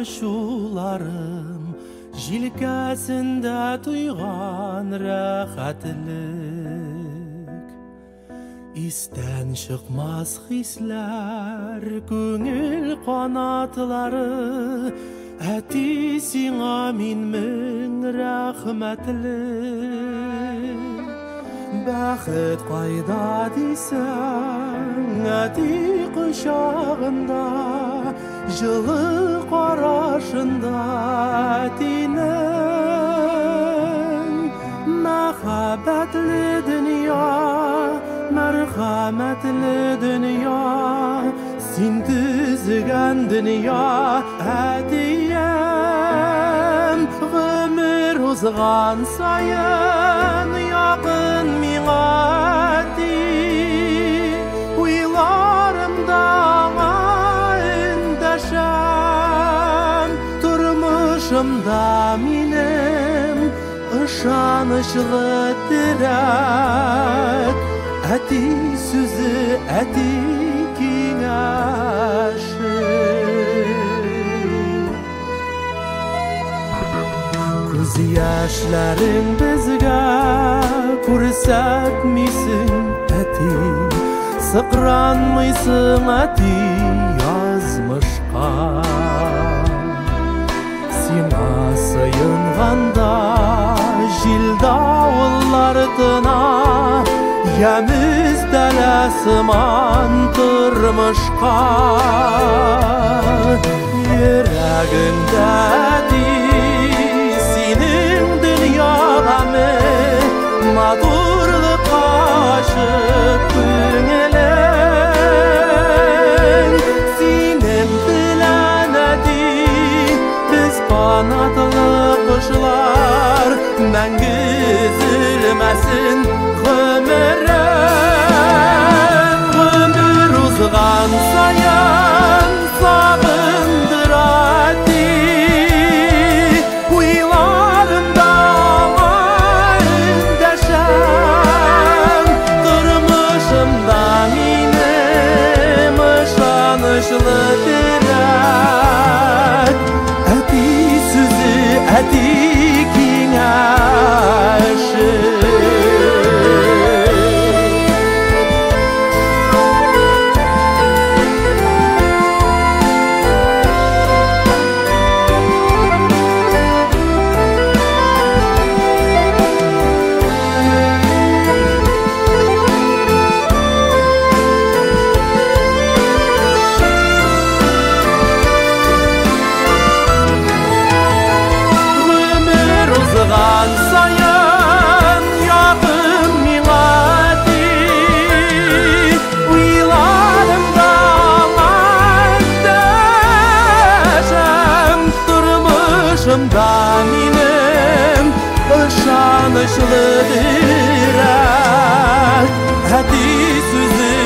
құшуларым, жилкәсендә туйган рәхәтлек. Истән чыкмас хисләр, күңел канатлары, әти сиңа мин мең рәхмәтлек. Бәхет кайда дисәң, әти кочагында, жылы карашында әтинең. Мәхәббәтле дөнья, мәрхәмәтле дөнья, син төзегән дөнья әтием. Гомер узган саен якын миңа әти, уйларымда аңа эндәшәм. Тормышымда минем ышанычлы терәк, әти сүзе, әти киңәше. Күз яшьләрең безгә күрсәтмисең әти, сыкранмыйсың әти язмышка. Сиңа сыйынганда җил давыллар тына, ямыз дәләсыман тормышка. Йөрәгемдә әти, синең дөньяңа матурлыкка ашык күңелең. Синең белән әти, без канатлы кошлар, мәңге өзелмәсен гомерем. Гомер узган саен сагындыр әти, уйларымда аңа эндәшәм. Тормышымда минем ышанычлы терәк, әти сүзе, әти киңәше. Саен якын миңа әти, уйларымда аңа эндәшәм. Тормышымда минем ышанычлы терәк, әти сүзе,